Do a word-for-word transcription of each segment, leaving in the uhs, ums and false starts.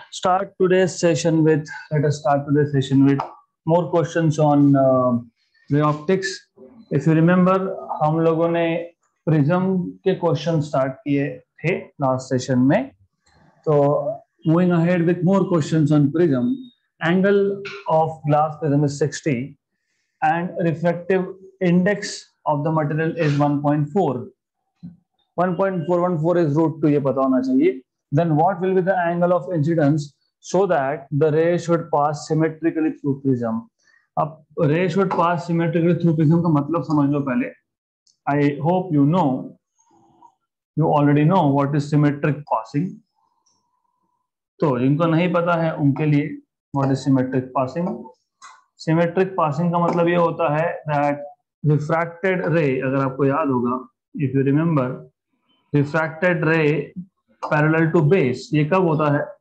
start today's session with let us start today's session with more questions on uh, ray optics. If you remember, हम लोगों ने prism के question start किए थे last session में. तो moving ahead with more questions on prism. Angle of glass prism is sixty and refractive index of the material is one point four. one point four one four is root two, ये पता होना चाहिए. Then what will be the angle of incidence so that the ray should pass symmetrically through prism? अब ray should pass symmetrically through prism का मतलब समझ लो पहले. I hope you know, you already know what is symmetric passing. तो जिनको नहीं पता है उनके लिए what is symmetric passing? Symmetric passing का मतलब ये होता है that refracted ray, अगर आपको याद होगा, if you remember, refracted ray parallel to base, ये कब होता है?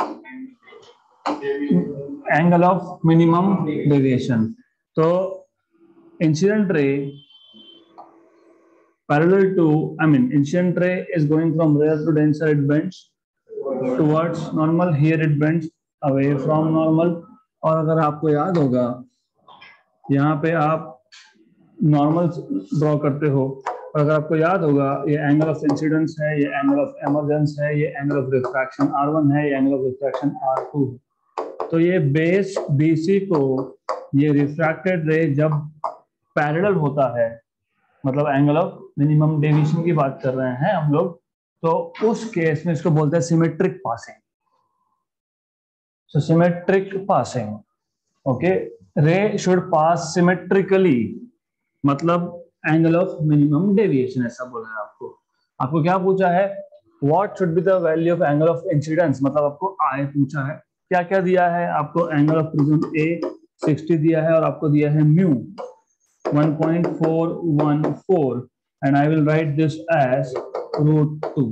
Angle of minimum deviation. तो incident ray parallel to, I mean, incident ray is going from rare to denser, it bends towards normal, here it bends away from normal. और अगर आपको याद होगा, यहाँ पे आप नॉर्मल ड्रॉ करते हो, और अगर आपको याद होगा ये एंगल ऑफ इंसिडेंस है, ये एंगल ऑफ एमर्जेंस है, ये angle of refraction r one है, ये angle of refraction r two. तो ये बेस बीसी को ये रिफ्रैक्टेड रे जब पैरेलल होता है, मतलब एंगल ऑफ मिनिमम डेविएशन की बात कर रहे हैं हम लोग, तो उस केस में इसको बोलते हैं symmetric passing. So symmetric passing, okay. Ray should pass symmetrically, मतलब एंगल ऑफ मिनिमम डेविएशन, ऐसा बोल रहे हैं आपको. आपको क्या पूछा है? What should be the value of angle of incidence, मतलब आपको आई पूछा है. क्या क्या दिया है आपको? Angle of prism A sixty दिया है और आपको दिया है mu one point four one four and I will write this as root two.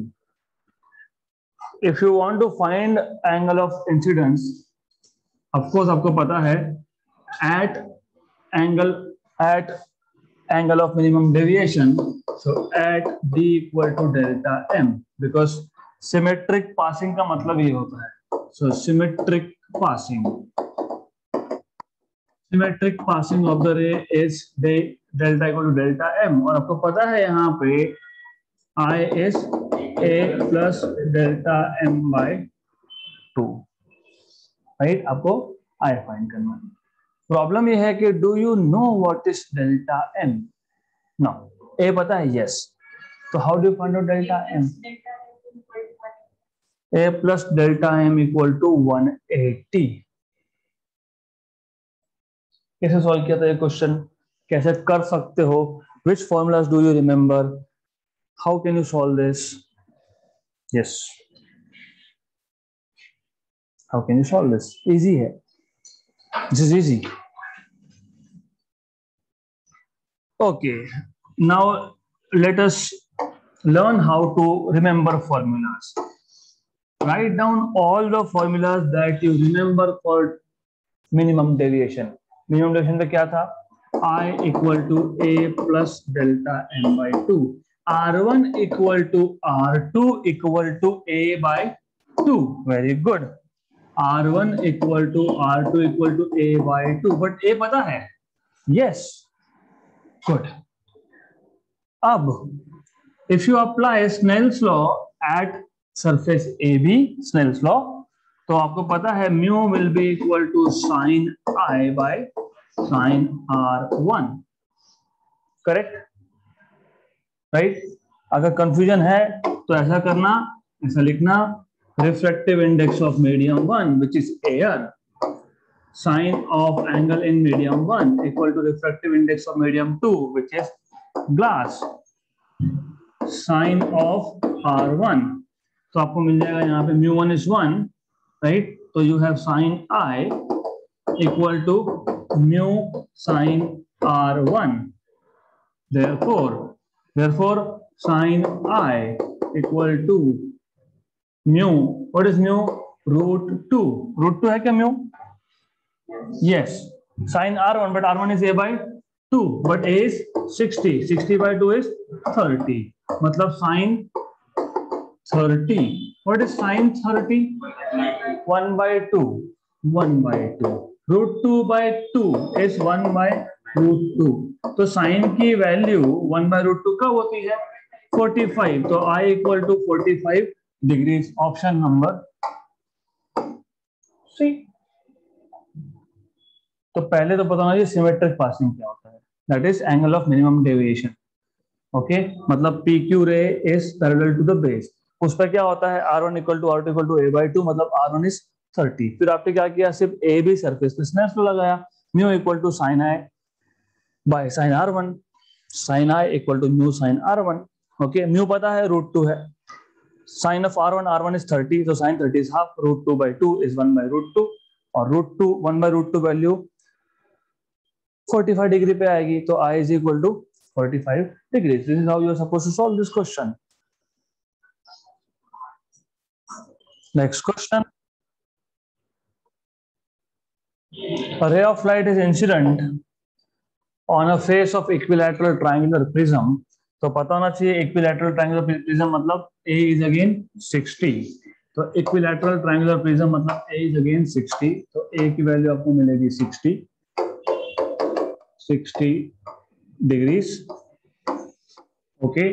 If you want to find angle of incidence, of course आपको पता है at angle at angle of minimum deviation, so at d equal to delta m, because symmetric passing का मतलब ये होता है. So symmetric passing, symmetric passing of the ray is de, delta equal to delta m. और आपको पता है यहाँ पे I is a plus delta m by two, right? आपको I फाइंड करना है. प्रॉब्लम ये है कि do you know what is delta m? No. A पता है? यस. तो how do you find out delta m? a plus delta m equal to one eighty. कैसे सॉल्व किया था ये क्वेश्चन? कैसे कर सकते हो? Which formulas do you remember? How can you solve this? Yes. How can you solve this? Easy है. This is easy. Okay. Now let us learn how to remember formulas. Write down all the formulas that you remember for minimum deviation. Minimum deviation पे क्या था? I equal to a plus delta m by two. R one equal to R two equal to a by two. Very good. R one equal to R two equal to a by two. But a पता है? Yes. Good. अब if you apply Snell's law at surface A B, Snell's law, तो आपको पता है mu will be equal to sine I by sine R one. Correct? Right? अगर confusion है तो ऐसा करना, ऐसा लिखना, refractive index of medium one which is air, sine of angle in medium one equal to refractive index of medium two which is glass, sine of R one. तो आपको मिल जाएगा यहाँ पे mu one is one, right? तो you have sine I equal to mu sine R one. Therefore therefore sine I equal to mu, what is mu? Root two. Root two है क्या mu? Yes. Sine R one, but R one is A by two, but A is sixty. Sixty by two is thirty. मतलब sine thirty. What is sine thirty? one by two. one by two. Root two by two is one by root two. तो sine की value one by root two कब होती है? forty-five. तो I equal to forty-five degrees. Option number C. तो पहले तो बताना चाहिए सिमेट्रिक पासिंग क्या होता है. That is angle of minimum deviation. Okay, मतलब P Q ray is parallel to the base. उस पर क्या होता है? R one equal to R two equal to A by two, मतलब आर वन इज थर्टी. फिर आपने क्या किया? सिर्फ ए बी सरफेस पे स्नैप लगाया. Mu equal to sine I by sine R one. Sine I equal to mu sine R one. Okay, mu पता है रूट टू है. Sine of R one, R one is thirty, तो sine thirty is half. Root two by two is one by root two, और root two one by root two value forty-five degree पे आएगी. तो I is equal to forty-five degrees. This is how you are supposed to solve this question. Next question. A ray of light is incident on a face of equilateral triangular prism. तो पता होना चाहिए equilateral triangular prism मतलब A is again sixty. तो equilateral triangular prism मतलब A is again sixty. तो A की value आपको मिलेगी sixty. sixty degrees. Okay,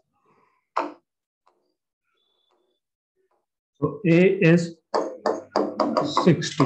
so A is sixty.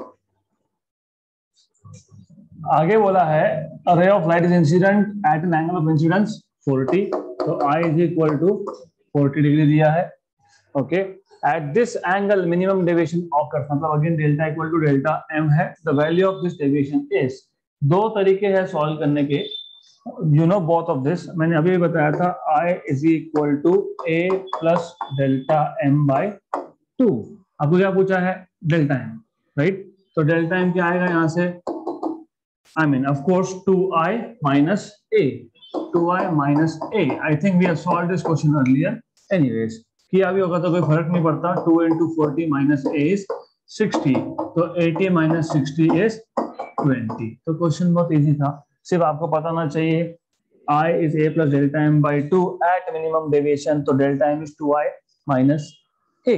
आगे बोला है a ray of light is incident at an angle of incidence forty. तो I is equal to forty degree दिया है. Okay, at this angle minimum deviation occurs, मतलब again delta equal to delta m है. The value of this deviation is. दो तरीके हैं solve करने के. You know both of this. मैंने अभी बताया था I is equal to a plus delta m by two. आपको क्या पूछा है? Delta m, right? तो डेल्टा m क्या आएगा यहाँ से? I mean of course two i minus a. two i minus a. I think we have solved this question earlier. Anyways, किया भी होगा तो कोई फर्क नहीं पड़ता. two into forty minus a is sixty. तो eighty minus sixty is twenty. तो क्वेश्चन बहुत इजी था. सिर्फ आपको पता होना चाहिए I is a plus delta m by two at minimum deviation. तो delta m is two i minus a.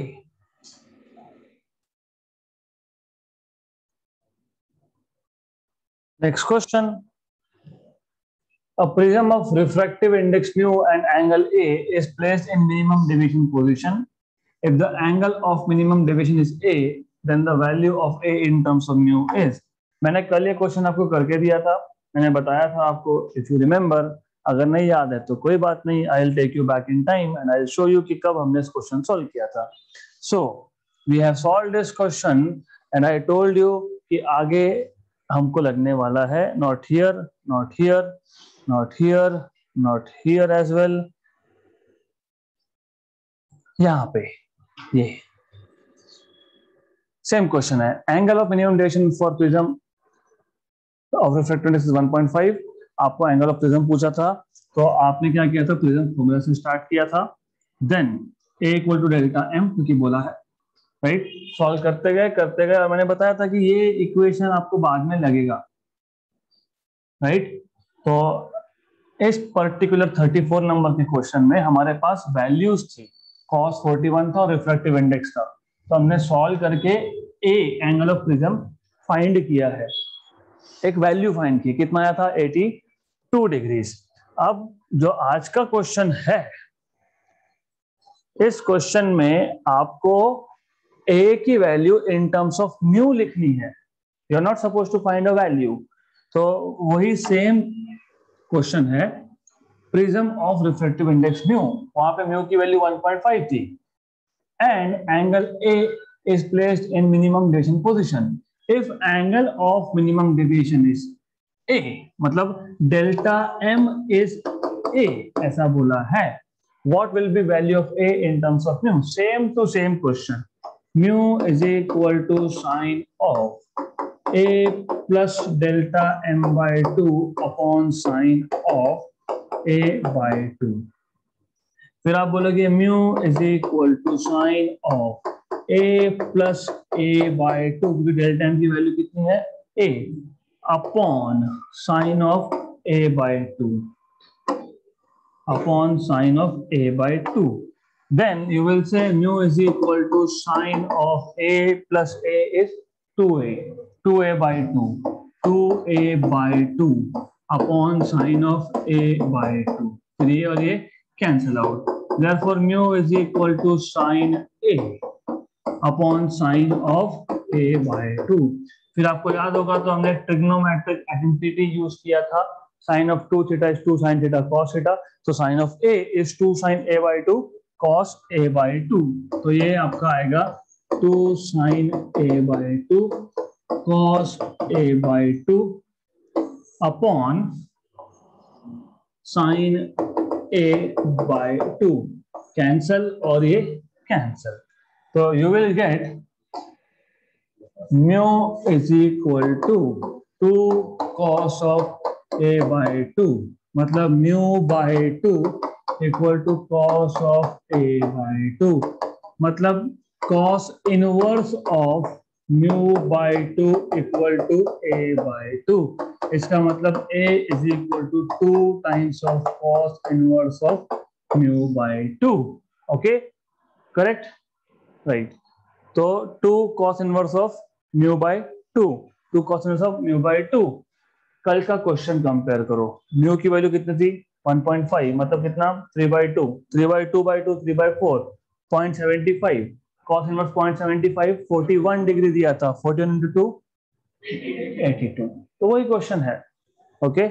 Next question. A prism of refractive index mu and angle A is placed in minimum deviation position. If the angle of minimum deviation is A, then the value of A in terms of mu is. मैंने कल ये question आपको करके दिया था. मैंने बताया था आपको, इफ यू रिमेम्बर. अगर नहीं याद है तो कोई बात नहीं. I will take you back in time and I will show you कि कब हमने इस क्वेश्चन सॉल्व किया था. So we have solved this question and I told you कि आगे हमको लगने वाला है not here, not here, not here, not here as well. यहाँ पे ये सेम क्वेश्चन है. Angle of minimum deviation for prism of refractive index is one point five. आपको एंगल ऑफ प्रिज्म पूछा था, तो आपने क्या किया था? प्रिज्म फॉर्मूला से स्टार्ट किया था. Then A equal to delta m क्योंकि बोला है, राइट? सॉल्व करते गए करते गए और मैंने बताया था कि ये इक्वेशन आपको बाद में लगेगा, राइट? तो इस पर्टिकुलर thirty-four नंबर के क्वेश्चन में हमारे पास वैल्यूज थी. cos forty-one था और रिफ्रैक्टिव इंडेक्स था. तो हमने सॉल्व करके A angle of prism find किया है. एक वैल्यू फाइंड की. कितना आया था? eighty-two degrees. अब जो आज का क्वेश्चन है, इस क्वेश्चन में आपको A की value in terms of mu लिखनी है. You are not suppose to find a value. तो वही सेम क्वेश्चन है. Prism of refractive index mu, वहां पे म्यू की वैल्यू one point five थी. And angle A is placed in minimum deviation position. If angle of minimum deviation is A, मतलब delta m is A, ऐसा बोला है. What will be value of A in terms of mu? Same to same question. Mu is equal to sine of A plus delta m by two upon sine of A by two. फिर आप बोलोगे mu is equal to sine of A plus A by two, क्योंकि delta m की value कितनी है? A upon sine of A by two, upon sine of A by two. then you will say mu is equal to sine of a plus a is two a, two a by two, two a by two upon sine of a by two. फिर ये और ये cancel out. Therefore mu is equal to sine a upon sine of a by two. फिर आपको याद होगा तो हमने ट्रिग्नोमेट्रिक आइडेंटिटी यूज किया था. Sine of two theta is two sin theta cos theta. So sine of a is two sin a by two cos a by two. तो ये आपका आएगा two sin a by two cos a by two upon sin a by two. Cancel और ये cancel. So you will get mu is equal to two cos of a by two. मतलब mu by two equal to cos of a by two. मतलब cos inverse of mu by two equal to a by two. इसका मतलब a is equal to two times of cos inverse of mu by two. Okay, correct? Right. तो two cos inverse of mu by two, two cos inverse of mu by two. कल का question compare करो. Mu की value कितनी थी? one point five, मतलब कितना? three by two, three by two by two, three by four, zero point seven five. cos inverse zero point seven five, forty-one degree दिया था. forty-one into two, eighty-two. तो वही question है. Okay,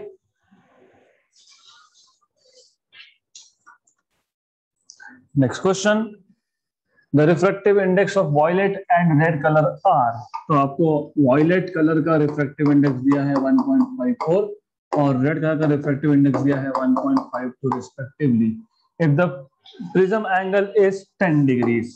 next question. The refractive index of violet and red color are. तो आपको violet color का refractive index दिया है one point five four और red color का refractive index दिया है one point five two respectively. If the prism angle is ten degrees,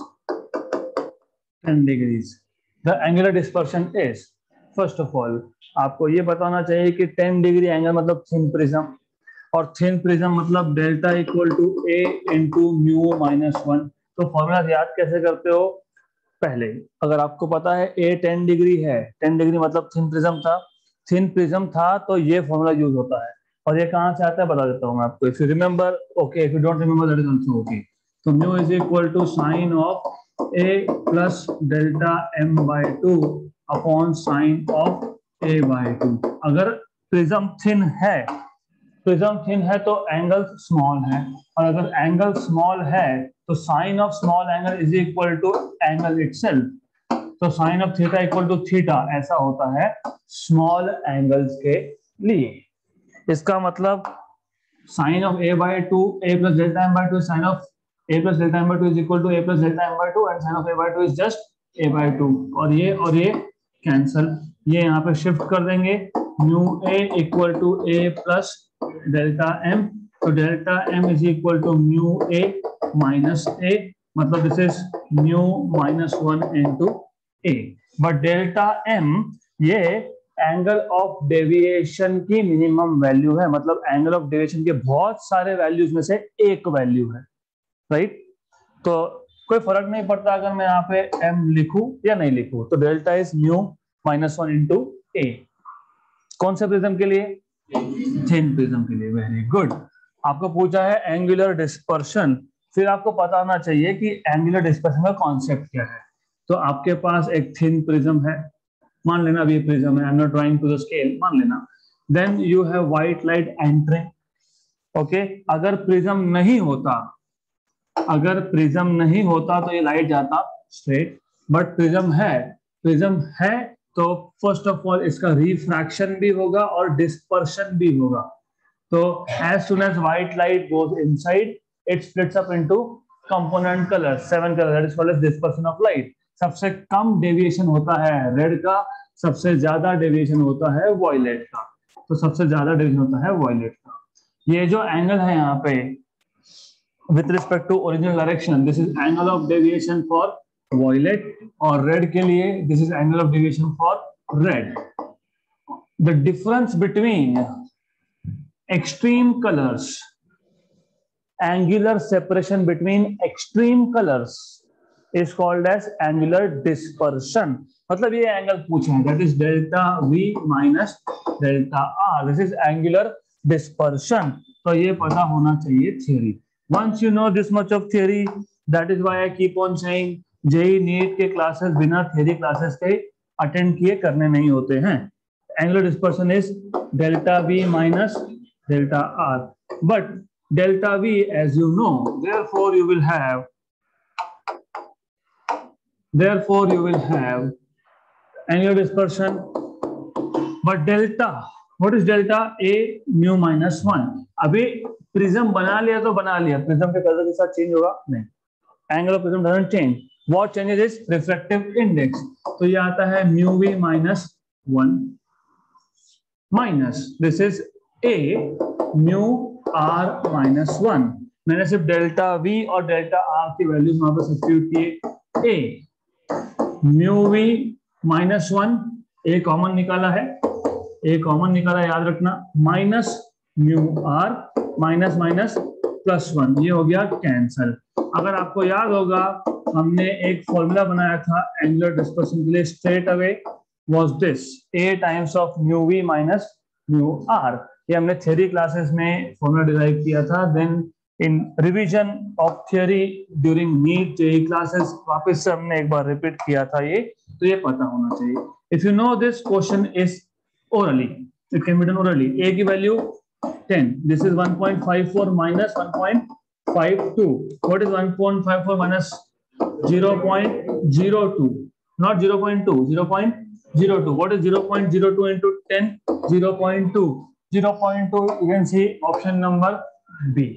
ten degrees, the angular dispersion is. First of all, आपको ये बताना चाहिए कि ten degree angle मतलब thin prism और thin prism मतलब delta equal to a into mu minus one. तो formula याद कैसे करते हो? पहले अगर आपको पता है a ten डिग्री है, ten डिग्री मतलब थिन प्रिज्म था, थिन प्रिज्म था तो ये फॉर्मूला यूज होता है. और ये कहाँ से आता है बता देता हूँ मैं आपको. If you remember, okay, if you don't remember that is also okay. तो mu is equal to sine of a plus delta m by two upon sine of a by two. अगर प्रिज्म थिन है, prism thin है तो angle small है, और अगर angle small है तो sine of small angle is equal to angle itself. तो sine of theta equal to theta ऐसा होता है स्मॉल एंगल्स के लिए. इसका मतलब sine of a by two, a plus delta m by two, sine of a plus delta m by two is equal to a plus delta m by two and sine of a by two is just a by two. और ये और ये cancel, ये यहाँ पे shift कर देंगे. Mu a equal to a plus delta m. तो delta m is equal to mu a minus a, मतलब this is mu minus one into a. But delta m ये एंगल ऑफ डेविएशन की minimum value है, मतलब angle of deviation के बहुत सारे values में से एक वैल्यू है. राइट? तो कोई फर्क नहीं पड़ता अगर मैं यहाँ पे m लिखूं या नहीं लिखूं. तो delta is mu minus one into a. कौन से प्रिज्म के लिए? थिन प्रिज्म के लिए. Very good. आपको पूछा है एंगुलर डिस्पर्शन, फिर आपको पता होना चाहिए कि एंगुलर डिस्पर्शन का कॉन्सेप्ट क्या है. तो आपके पास एक थिन प्रिज्म है, मान लेना अभी प्रिज्म है, I am not drawing to the scale, मान लेना. Then you have white light entering. Okay, अगर प्रिज्म नहीं होता, अगर प्रिज्म नहीं होता तो ये लाइट जाता स्ट्रेट, बट प्रिज्म है, प्रिज्म है तो फर्स्ट ऑफ ऑल इसका रिफ्रैक्शन भी होगा और डिस्पर्शन भी होगा. तो as soon as white light goes inside, it splits up into component colors, seven colors. That is called as dispersion of light. सबसे कम डेविएशन होता है रेड का, सबसे ज्यादा डेविएशन होता है वॉयलेट का. तो सबसे ज्यादा डेविएशन होता है वॉयलेट का. ये जो एंगल है यहाँ पे with respect to original direction, this is angle of deviation for violet, और रेड के लिए this is angle of deviation for red. The difference between extreme colors, angular separation between extreme colors is called as angular dispersion. मतलब ये angle पूछा है, that is delta v minus delta r. This is angular dispersion. तो ये पता होना चाहिए theory. Once you know this much of theory, that is why I keep on saying JEE NEET के क्लासेस बिना थ्योरी क्लासेस के attend किए करने नहीं होते हैं. Angular dispersion is delta V minus delta R, but delta V as you know, therefore you will have therefore you will have angular dispersion, but delta, what is delta? A mu minus one. अभी prism बना लिया तो बना लिया, prism के colour के साथ change होगा नहीं. Angle of prism doesn't change. What changes is refractive index. तो ये आता है mu V minus one minus this is A mu R minus one. मैंने सिर्फ डेल्टा वी और डेल्टा आर की वैल्यूज वहां पर सब्स्टिट्यूट किए. A mu V minus one, A common निकाला है, ए कॉमन निकाला याद रखना, minus mu R minus minus plus one, ये हो गया कैंसल. अगर आपको याद होगा हमने एक फॉर्मूला बनाया था एंगुलर डिस्पर्शन के लिए, straight away was this A times of mu V minus mu R. ये हमने थ्योरी क्लासेस में फॉर्मूला डिराइव किया था. Then in revision of theory during NEET JEE classes वापस से हमने एक बार रिपीट किया था ये, तो ये पता होना चाहिए. If you know this question is orally, it can be done orally. A की value ten. This is one point five four minus one point five two. What is one point five four minus zero point zero two? Not zero point two, zero point zero two. What is zero point zero two into ten? zero point two. zero point two, you can see option number B.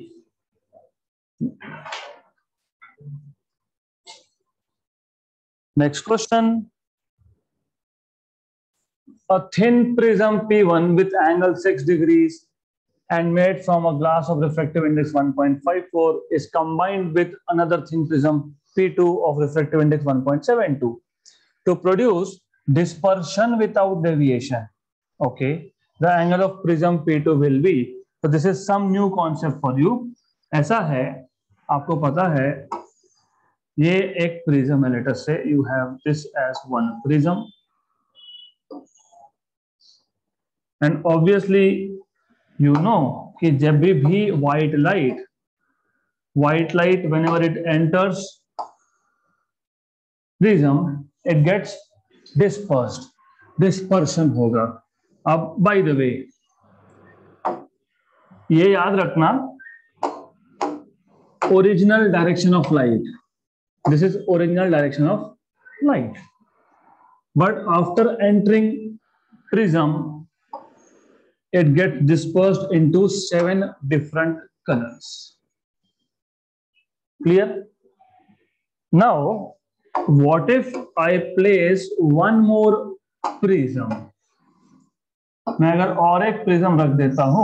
Next question. A thin prism P one with angle six degrees and made from a glass of refractive index one point five four is combined with another thin prism P two of refractive index one point seven two to produce dispersion without deviation. Okay, the angle of prism P two will be. So this is some new concept for you. ऐसा है, आपको पता है ये एक prism है. Let us say you have this as one prism. And obviously you know कि जब भी भी white light white light whenever it enters prism it gets dispersed, dispersion होगा. अब by the way ये याद रखना, original direction of light, this is original direction of light, but after entering prism it gets dispersed into seven different colors. Clear? Now, what if I place one more prism? मैं अगर और एक prism रख देता हूं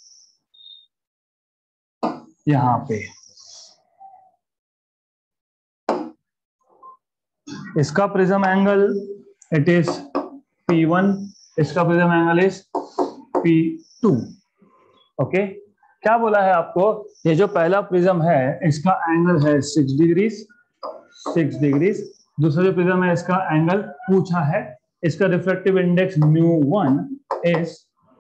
यहां पे, इसका prism angle it is P one, इसका prism angle is P two. Okay, क्या बोला है आपको? ये जो पहला प्रिज्म है इसका एंगल है सिक्स डिग्रीज, सिक्स डिग्रीज. दूसरा जो प्रिज्म है इसका एंगल पूछा है, इसका refractive index mu one is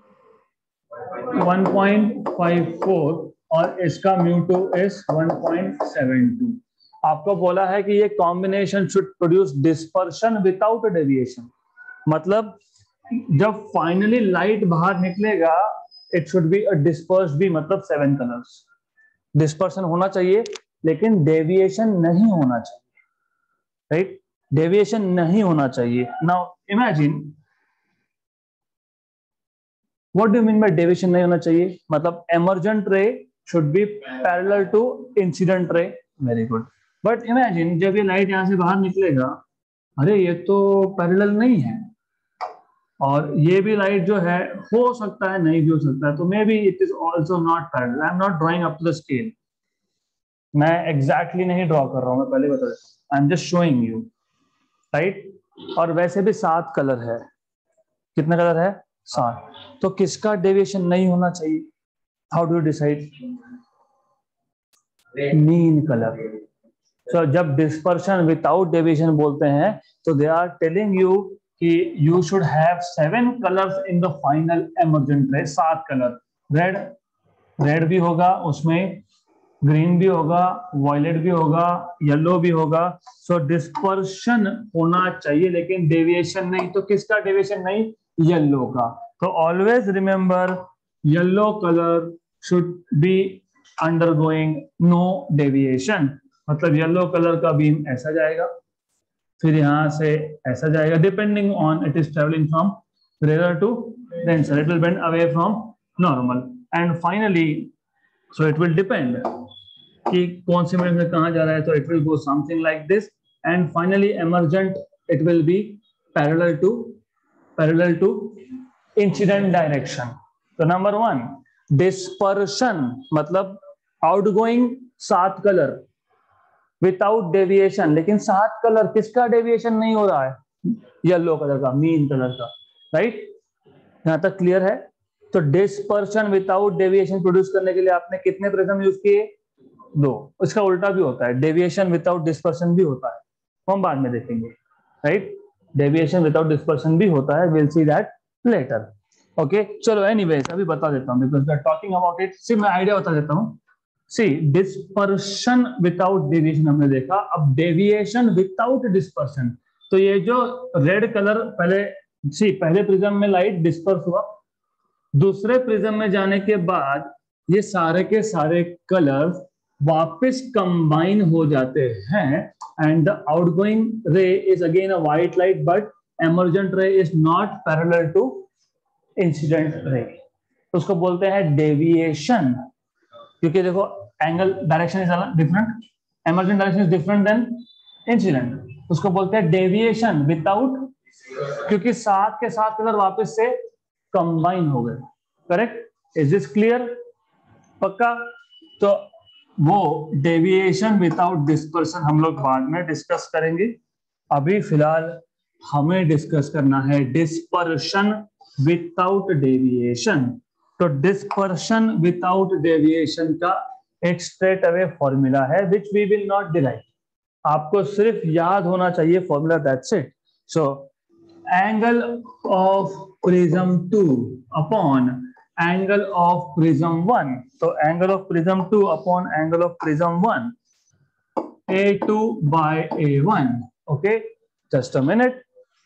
one point five four और इसका mu two is one point seven two. आपको बोला है कि ये combination should produce dispersion without deviation. मतलब जब फाइनली लाइट बाहर निकलेगा it should be a disperse भी, मतलब सेवन कलर्स. डिस्पर्शन होना चाहिए लेकिन डेविएशन नहीं होना चाहिए, राइट? डेविएशन नहीं होना चाहिए. Now imagine, what do you mean by deviation नहीं होना चाहिए? मतलब emergent ray should be parallel to incident ray. Very good. But imagine जब ये लाइट यहां से बाहर निकलेगा, अरे ये तो पैरेलल नहीं है, और ये भी लाइट जो है हो सकता है नहीं भी हो सकता है, तो maybe it is also not parallel. I am not drawing up to the scale. मैं एग्जैक्टली exactly नहीं ड्रॉ कर रहा हूं, मैं पहले बता देता हूं. I am just showing you, right? और वैसे भी सात कलर है. कितने कलर है? सात. तो किसका डेविएशन नहीं होना चाहिए? How do you decide? Mean colour. So जब डिस्पर्शन विदाउट डेविएशन बोलते हैं तो दे आर टेलिंग यू कि you should have seven colors in the final emergent ray. सात कलर. रेड, रेड भी होगा उसमें, ग्रीन भी होगा, वॉयलेट भी होगा, येलो भी होगा। सो डिस्पर्शन होना चाहिए लेकिन डेविएशन नहीं। तो किसका डेविएशन नहीं? येलो का। तो always remember yellow colour should be undergoing no deviation. मतलब येलो कलर का बीम ऐसा जाएगा, फिर यहां से ऐसा जाएगा, depending on it is travelling from rare to denser, it will bend away from normal and finally so it will depend कि कौन से मीडियम में कहां जा रहा है। तो it will go something like this and finally emergent it will be parallel to parallel to incident direction. तो नंबर वन डिस्पर्शन मतलब आउटगोइंग सात कलर विदाउट डेविएशन। लेकिन सात कलर किसका डेविएशन नहीं हो रहा है? येलो कलर का, मीन कलर का, राइट? यहां तक क्लियर है? तो डिस्पर्शन विदाउट डेविएशन प्रोड्यूस करने के लिए आपने कितने प्रिज्म यूज किए? दो। इसका उल्टा भी होता है, डेविएशन विदाउट डिस्पर्शन भी होता है, हम बाद में देखेंगे, राइट? डेविएशन विदाउट डिस्पर्शन भी होता है, will see that later. Okay, चलो एनीवेज अभी बता देता हूं because we are talking about it. सिर्फ मैं आइडिया बता देता हूं। सी डिस्पर्शन विदाउट डेविएशन हमने देखा, अब डेविएशन विदाउट डिस्पर्शन। तो ये जो रेड कलर पहले सी पहले प्रिज्म में लाइट डिस्पर्स हुआ, दूसरे प्रिज्म में जाने के बाद ये सारे के सारे कलर्स वापस कंबाइन हो जाते हैं and the outgoing ray is again a white light but emergent ray is not parallel to incident ray. तो उसको बोलते हैं डेविएशन, क्योंकि देखो angle direction is different, emergent direction is different than incident. उसको बोलते हैं डेविएशन विदाउट, क्योंकि सात के सात कलर वापस से कंबाइन हो गए। करेक्ट? Is this clear? पक्का? तो वो डेविएशन विदाउट डिस्पर्शन हम लोग बाद में डिस्कस करेंगे। अभी फिलहाल हमें डिस्कस करना है डिस्पर्शन विदाउट डेविएशन। तो डिस्पर्शन विदाउट डेविएशन का एक स्ट्रेट अवे फॉर्मूला है which we will not derive. आपको सिर्फ याद होना चाहिए formula, that's it. So angle of prism two upon angle of prism one. तो angle of prism two upon angle of prism one, A two by A one. Okay, just a minute.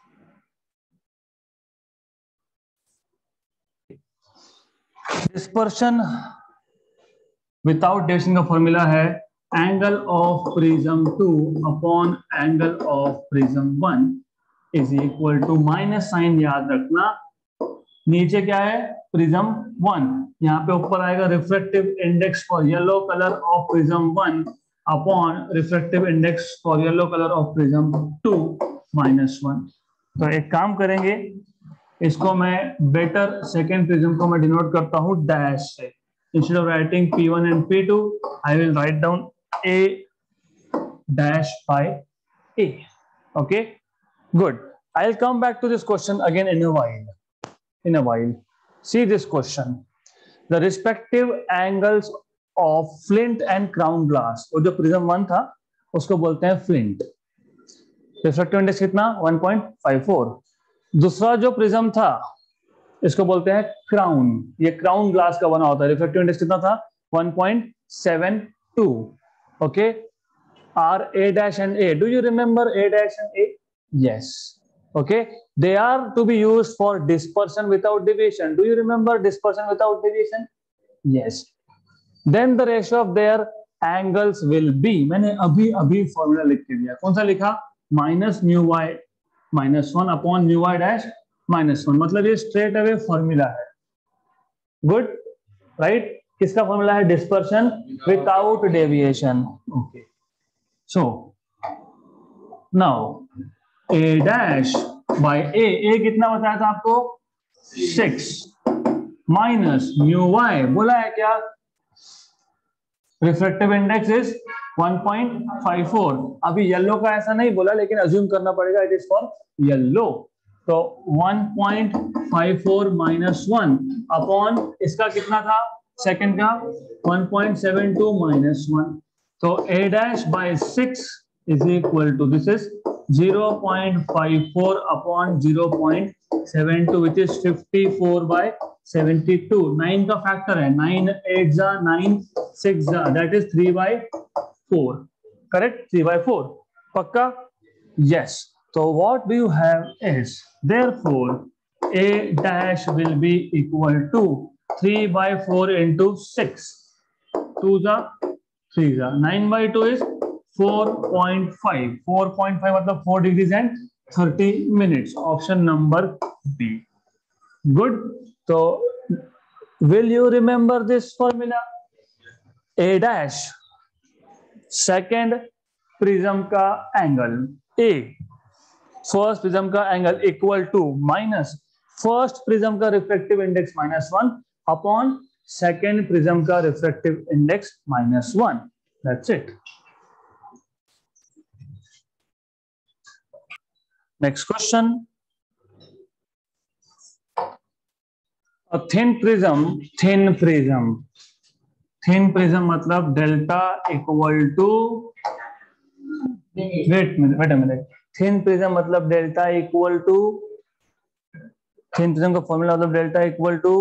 Dispersion without deviation का formula है angle of prism two upon angle of prism one is equal to minus sign याद रखना, नीचे क्या है? Prism one, यहाँ पे ऊपर आएगा refractive index for yellow colour of prism one upon refractive index for yellow colour of prism two minus one. तो एक काम करेंगे, इसको मैं बेटर सेकेंड प्रिज्म को मैं डिनोट करता हूं डैश से। Instead of writing P one and P two I will write down A dash by A. Okay, good. I'll come back to this question again in a while. In a while. See this question. The respective angles of flint and crown glass. वो जो prism one था उसको बोलते हैं flint. Refractive index कितना? One point five four. दूसरा जो prism था इसको बोलते हैं क्राउन। ये क्राउन ग्लास का बना होता है। रिफ्रैक्टिव इंडेक्स कितना था? One point seven two. Okay, are A dash and A, do you remember A dash and A? Yes. Okay. They are to be used for dispersion without deviation. Do you remember dispersion without deviation? Yes. Then the ratio of their angles will be, मैंने अभी अभी formula लिख के दिया। कौन सा लिखा? Minus mu Y minus one upon mu Y dash minus one. मतलब ये स्ट्रेट अवे फॉर्मूला है। Good, right? किसका फॉर्मूला है? Dispersion without deviation. Okay, so now A dash by A, A कितना बताया था आपको? सिक्स माइनस म्यू वाई बोला है क्या? Refractive index is one point five four. अभी येलो का ऐसा नहीं बोला लेकिन अज्यूम करना पड़ेगा इट इज फॉर येलो। तो one point five four minus one upon इसका कितना था? सेकंड का one point seven two minus one. तो A dash by six is equal to, this is zero point five four upon zero point seven two, which is fifty-four by seventy-two. nine का factor है, nine eight जा nine six जा, that is three by four. Correct? three by four. पक्का? Yes. So what we have is, therefore A dash will be equal to three by four into six. two जा three जा, nine by two is four point five. four point five मतलब four degrees and thirty minutes. Option number B. Good. So will you remember this formula? A dash, second prism का angle A, first prism का angle equal to minus first prism का refractive index minus one upon second prism का refractive index minus one. That's it. Next question. A thin prism, thin prism, thin prism मतलब delta equal to, wait minute, wait a minute. Thin prism मतलब delta equal to, thin prism का formula मतलब delta equal to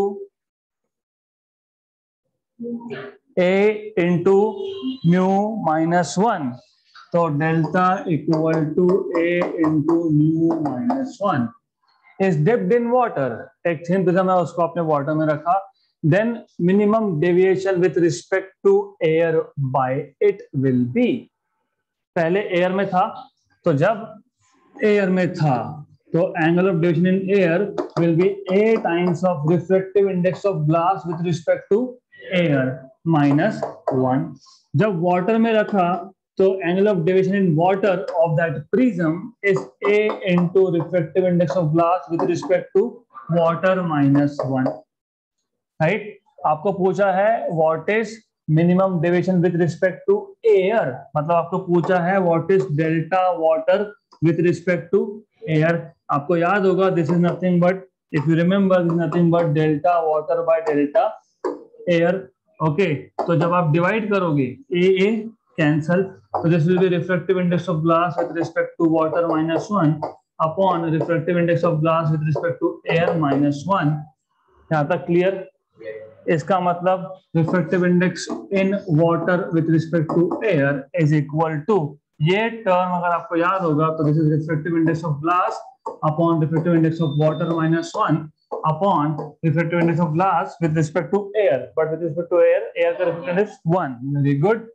A into mu minus one. तो delta equal to A into mu minus one is dipped in water. एक thin prism है, उसको आपने water में रखा. Then minimum deviation with respect to air by it will be. पहले air में था, तो जब air में था, तो angle of deviation in air will be A times of refractive index of glass with respect to air minus one. जब water में रखा, तो angle of deviation in water of that prism is A into refractive index of glass with respect to water minus one. Right? आपको पूछा है what is minimum deviation with respect to air, मतलब आपको पूछा है what is delta water with respect to air. आपको याद होगा this is nothing but, if you remember, this is nothing but delta water by delta air. Okay, तो जब आप divide करोगे A A cancel, so this will be refractive index of glass with respect to water minus one upon refractive index of glass with respect to air minus one. यहाँ तक clear? इसका मतलब refractive index in water with respect to air is equal to, ये term अगर आपको याद होगा तो this is refractive index of glass upon refractive index of water minus one upon refractive index of glass with respect to air, but with respect to air, air का refractive index one. Very good.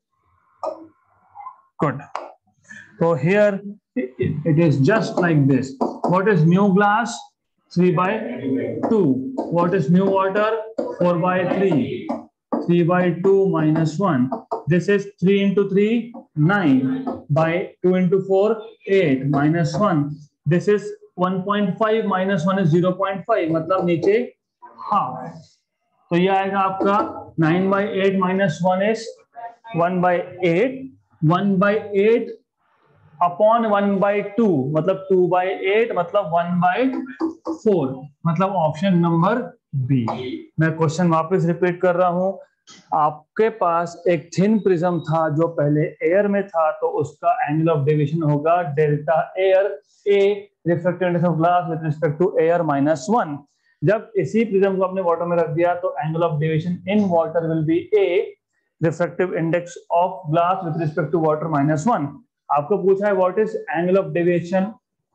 Good. So here it is just like this. What is mu glass? three by two. What is mu water? four by three. three by two minus one. This is three into three, nine. By two into four, eight. Minus one. This is one point five minus one is zero point five. मतलब नीचे half. तो ये आएगा आपका nine by eight minus one is one by eight. one by eight upon one by two, मतलब two by eight मतलब one by four, मतलब option number B. मैं क्वेश्चन वापस रिपीट कर रहा हूं. आपके पास एक थिन प्रिज्म था जो पहले एयर में था, तो उसका एंगल ऑफ डेविएशन होगा delta air A refractive index of glass with respect to air minus one. जब इसी प्रिज्म को आपने वाटर में रख दिया तो angle of deviation in water will be A refractive index of glass with respect to water minus one. आपको पूछा है what is angle of deviation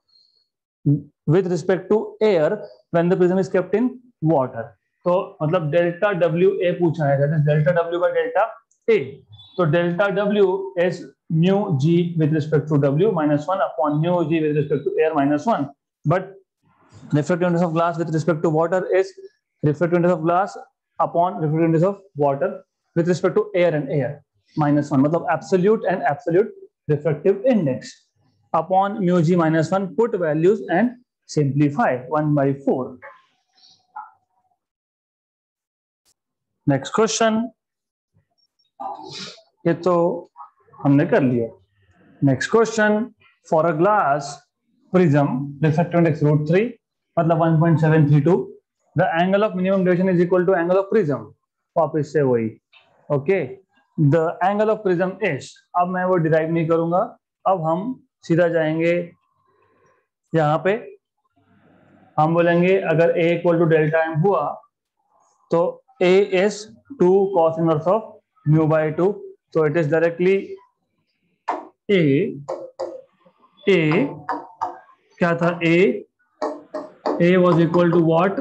with respect to air when the prism is kept in water. तो मतलब delta W A पूछा है, that is delta W by delta A. तो delta W is mu G with respect to W minus one upon mu G with respect to air minus one. But refractive index of glass with respect to water is refractive index of glass upon refractive index of water with respect to air and air minus one, मतलब absolute and absolute refractive index upon mu G minus one. Put values and simplify. one by four. Next question. ये तो हमने कर लिया. Next question. For a glass prism refractive index root three, मतलब one point seven three two. The angle of minimum deviation is equal to angle of prism. वापस से वही. Okay, the angle of prism is, अब मैं वो derive नहीं करूंगा, अब हम सीधा जाएंगे यहाँ पे, हम बोलेंगे अगर a equal to delta M हुआ तो a is two cos inverse of mu by two, तो it is directly a a क्या था, a a was equal to what,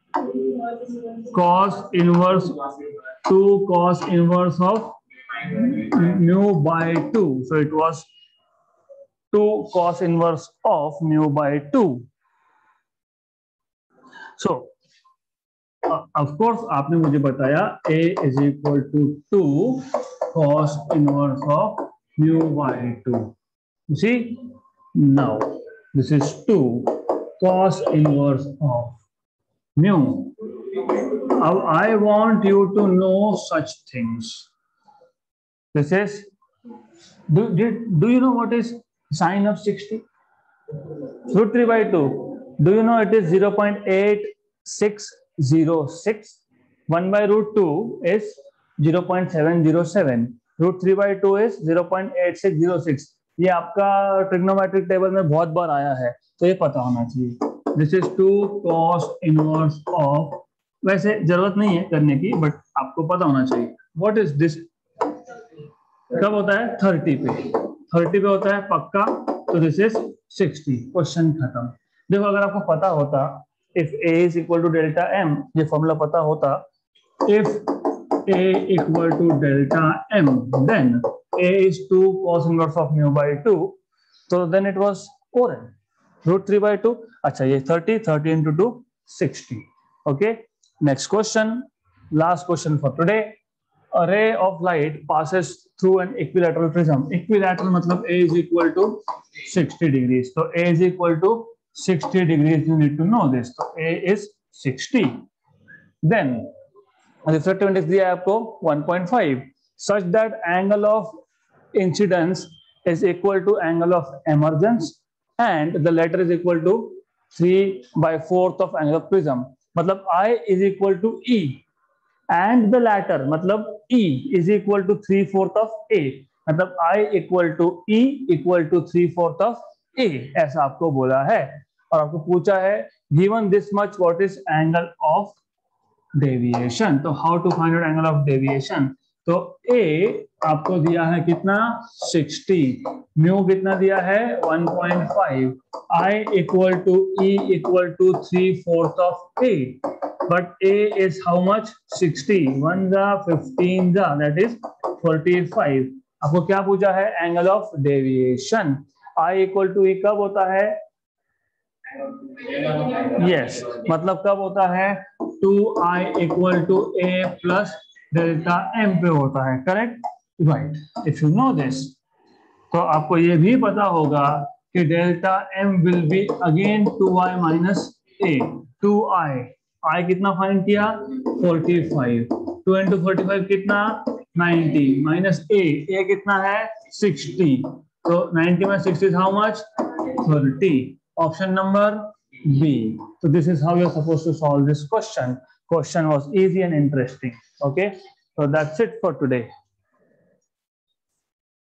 cos inverse two cos inverse of mu by two, so it was two cos inverse of mu by two. So uh, of course आपने मुझे बताया a is equal to two cos inverse of mu by two. You see, now this is two cos inverse of mu. Now I want you to know such things. This is, do, did, do you know what is sine of sixty? Root three by two. Do you know it is zero point eight six zero six? one by root two is zero point seven zero seven. Root three by two is zero point eight six zero six. ये आपका trigonometric table में बहुत बार आया है, तो ये पता होना चाहिए. This is two cos inverse of, वैसे जरूरत नहीं है करने की, बट आपको पता होना चाहिए. व्हाट इज दिस, कब होता है, थर्टी पे, थर्टी पे होता है पक्का, तो दिस इज सिक्सटी. क्वेश्चन खत्म. देखो अगर आपको पता होता if a is equal to delta m, ये फॉर्मूला पता होता, if a equal to delta m then a is two cos inverse of mu by two, so then it was current root three by two. अच्छा ये thirty, thirty into two, sixty. Okay, next question, last question for today. A ray of light passes through an equilateral prism. Equilateral मतलब a is equal to sixty degrees. So a is equal to sixty degrees. You need to know this. So a is sixty. Then refractive index दिया है आपको one point five. Such that angle of incidence is equal to angle of emergence and the latter is equal to three by fourth of angle of prism. मतलब I is equal to E and the latter मतलब E is equal to three fourth of A, मतलब I equal to E equal to three fourth of A, ऐसा आपको बोला है. और आपको पूछा है given this much what is angle of deviation. तो how to find out angle of deviation? तो A आपको दिया है कितना, sixty, म्यू कितना दिया है one point five, I equal to E equal to three fourth of A, but A is how much, sixty, one जा fifteen जा, that is forty-five. आपको क्या पूछा है, angle of deviation. I equal to E कब होता है, yes yes, मतलब कब होता है, two I equal to A plus delta M पे होता है. Correct, right. If you know this तो आपको ये भी पता होगा कि delta M will be again two I minus A. Two I, I कितना फाइंड किया, forty-five. Two into forty five कितना, ninety, माइनस ए, ए कितना है sixty. तो ninety में sixty is how much, thirty. Option number B. So this is how you're supposed to solve this question. Question was easy and interesting. Okay, so that's it for today.